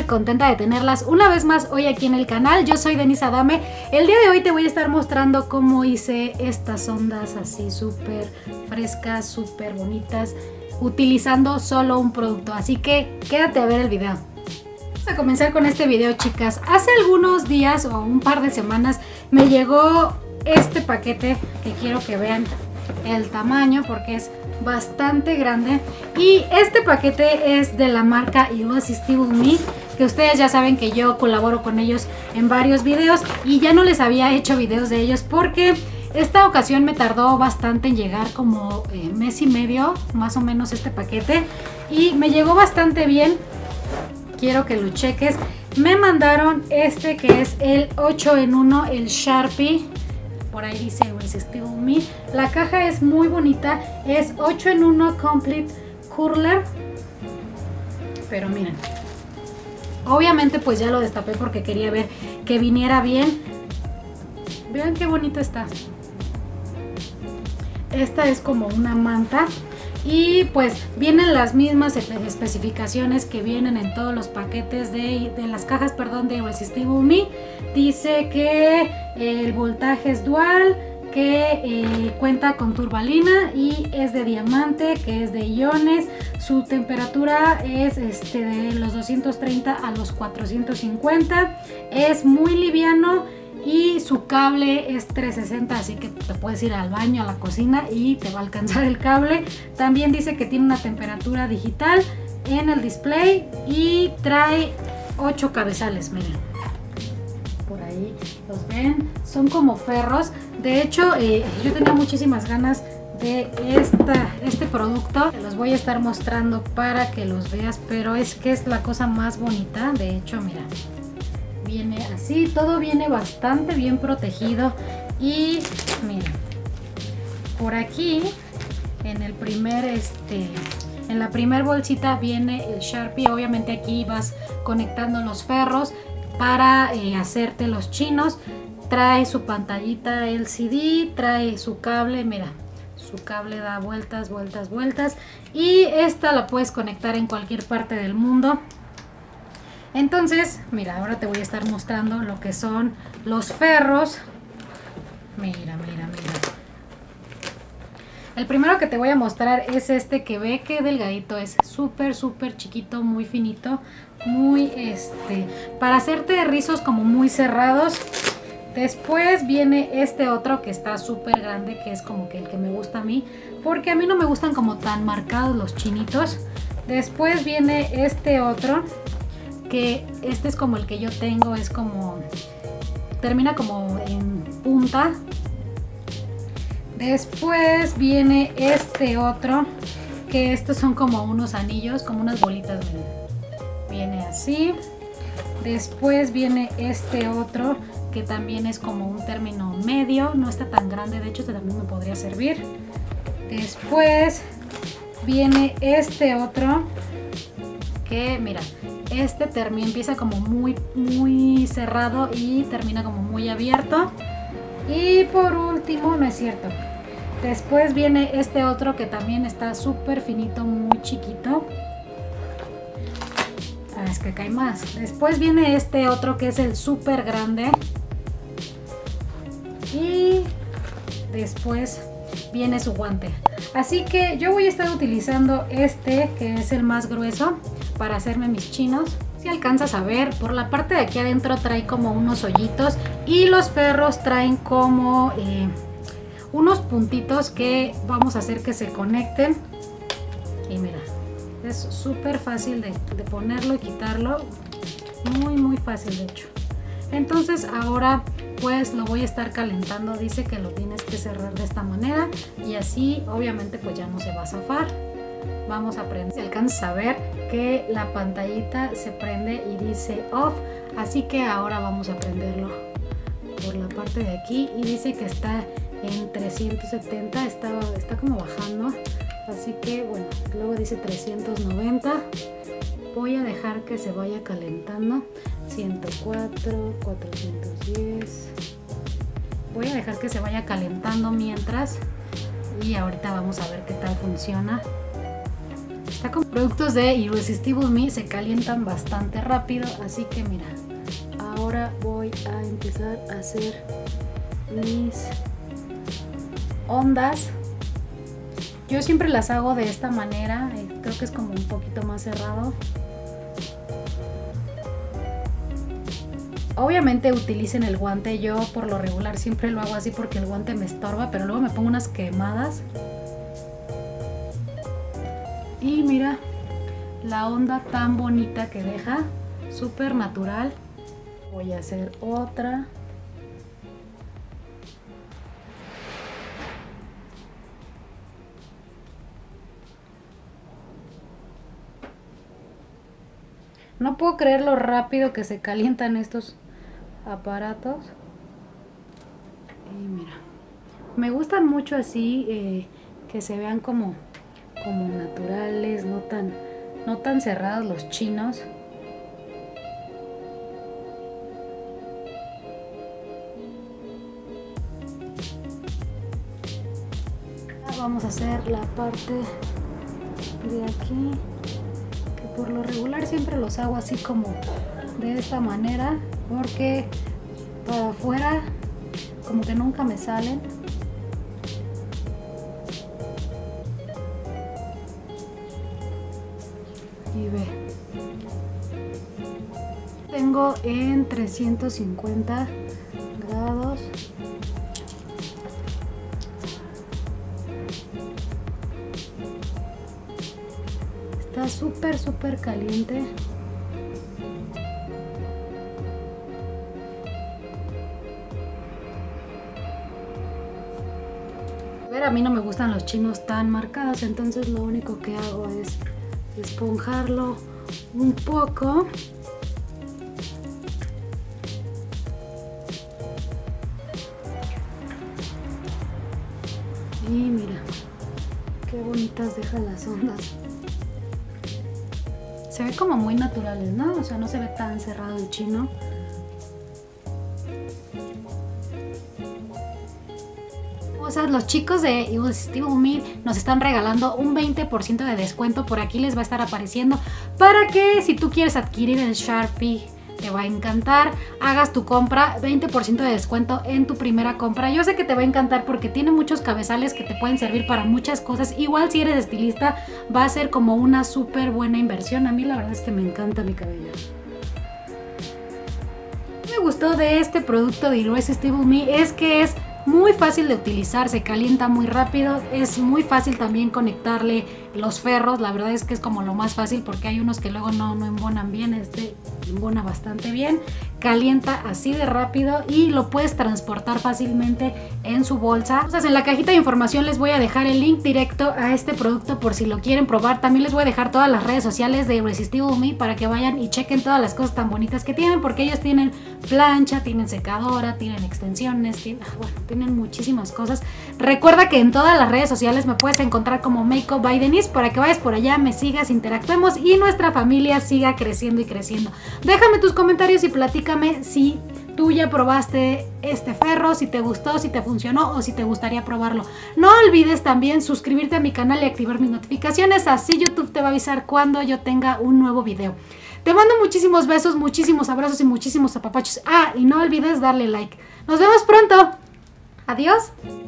súper contenta de tenerlas una vez más hoy aquí en el canal. Yo soy Denise Adame. El día de hoy te voy a estar mostrando cómo hice estas ondas así súper frescas, súper bonitas, utilizando solo un producto. Así que quédate a ver el video. Vamos a comenzar con este video, chicas. Hace algunos días o un par de semanas me llegó este paquete que quiero que vean el tamaño porque es bastante grande, y este paquete es de la marca Irresistible Me, que ustedes ya saben que yo colaboro con ellos en varios videos y ya no les había hecho videos de ellos porque esta ocasión me tardó bastante en llegar, como mes y medio más o menos este paquete, y me llegó bastante bien. Quiero que lo cheques. Me mandaron este que es el 8 en 1, el Sharpie. Por ahí dice Irresistible Me. La caja es muy bonita. Es 8 en 1 Complete Curler. Pero miren. Obviamente pues ya lo destapé porque quería ver que viniera bien. Vean qué bonito está. Esta es como una manta. Y pues vienen las mismas especificaciones que vienen en todos los paquetes de las cajas, perdón, de Irresistible Me. Dice que el voltaje es dual, que cuenta con turmalina y es de diamante, que es de iones. Su temperatura es de los 230 a los 450. Es muy liviano. Y su cable es 360, así que te puedes ir al baño, a la cocina y te va a alcanzar el cable. También dice que tiene una temperatura digital en el display y trae 8 cabezales, miren. Por ahí los ven, son como ferros. De hecho, yo tenía muchísimas ganas de este producto. Te los voy a estar mostrando para que los veas, pero es que es la cosa más bonita. De hecho, mira. Viene así, todo viene bastante bien protegido. Y miren, por aquí en el primer en la primer bolsita viene el Sharpie. Obviamente aquí vas conectando los ferros para hacerte los chinos. Trae su pantallita LCD, trae su cable, mira, su cable da vueltas, vueltas, vueltas, y esta la puedes conectar en cualquier parte del mundo. Entonces, mira, ahora te voy a estar mostrando lo que son los ferros. Mira, mira, mira. El primero que te voy a mostrar es este, que ve que delgadito es, súper, súper chiquito, muy finito, muy para hacerte rizos como muy cerrados. Después viene este otro que está súper grande, que es como que el que me gusta a mí, porque a mí no me gustan como tan marcados los chinitos. Después viene este otro, que este es como el que yo tengo, es como, termina como en punta. Después viene este otro, que estos son como unos anillos, como unas bolitas, viene así. Después viene este otro, que también es como un término medio, no está tan grande, de hecho este también me podría servir. Después viene este otro, que mira, este empieza como muy cerrado y termina como muy abierto. Y por último, no es cierto, después viene este otro que también está súper finito, muy chiquito. Es que cae más. Después viene este otro que es el súper grande. Y después viene su guante. Así que yo voy a estar utilizando este, que es el más grueso, para hacerme mis chinos. Si alcanzas a ver, por la parte de aquí adentro trae como unos hoyitos, y los ferros traen como unos puntitos que vamos a hacer que se conecten. Y mira, es súper fácil de ponerlo y quitarlo, muy fácil de hecho. Entonces ahora pues lo voy a estar calentando. Dice que lo tienes que cerrar de esta manera y así obviamente pues ya no se va a zafar. Vamos a prender. Si alcanzas a ver que la pantallita se prende y dice off, así que ahora vamos a prenderlo por la parte de aquí, y dice que está en 370, está como bajando, así que bueno, luego dice 390. Voy a dejar que se vaya calentando. 104, 410. Voy a dejar que se vaya calentando mientras, y ahorita vamos a ver qué tal funciona. Está con productos de Irresistible Me, se calientan bastante rápido, así que mira, ahora voy a empezar a hacer mis ondas. Yo siempre las hago de esta manera, creo que es como un poquito más cerrado. Obviamente utilicen el guante, yo por lo regular siempre lo hago así porque el guante me estorba, pero luego me pongo unas quemadas. Y mira la onda tan bonita que deja, súper natural. Voy a hacer otra. No puedo creer lo rápido que se calientan estos aparatos. Y mira, me gustan mucho así, que se vean como naturales, no tan cerrados los chinos. Vamos a hacer la parte de aquí, que por lo regular siempre los hago así como de esta manera, porque para afuera como que nunca me salen. Y ve, tengo en 350 grados. Está súper caliente. A mí no me gustan los chinos tan marcados, entonces lo único que hago es esponjarlo un poco. Y mira, qué bonitas dejan las ondas. Se ve como muy naturales, ¿no? O sea, no se ve tan cerrado el chino. O sea, los chicos de Irresistible Me nos están regalando un 20% de descuento. Por aquí les va a estar apareciendo para que si tú quieres adquirir el Sharpie, te va a encantar, hagas tu compra, 20% de descuento en tu primera compra. Yo sé que te va a encantar porque tiene muchos cabezales que te pueden servir para muchas cosas. Igual si eres estilista va a ser como una súper buena inversión. A mí la verdad es que me encanta mi cabello. Me gustó de este producto de Irresistible Me es que es muy fácil de utilizar, se calienta muy rápido, es muy fácil también conectarle los ferros. La verdad es que es como lo más fácil porque hay unos que luego no embonan bien. Este embona bastante bien, calienta así de rápido y lo puedes transportar fácilmente en su bolsa. Entonces en la cajita de información les voy a dejar el link directo a este producto por si lo quieren probar. También les voy a dejar todas las redes sociales de Irresistible Me para que vayan y chequen todas las cosas tan bonitas que tienen, porque ellos tienen plancha, tienen secadora, tienen extensiones, tienen muchísimas cosas. Recuerda que en todas las redes sociales me puedes encontrar como Makeup by Denise para que vayas por allá, me sigas, interactuemos y nuestra familia siga creciendo y creciendo. Déjame tus comentarios y platícame si tú ya probaste este ferro, si te gustó, si te funcionó o si te gustaría probarlo. No olvides también suscribirte a mi canal y activar mis notificaciones, así YouTube te va a avisar cuando yo tenga un nuevo video. Te mando muchísimos besos, muchísimos abrazos y muchísimos apapachos. Y no olvides darle like. Nos vemos pronto. Adiós.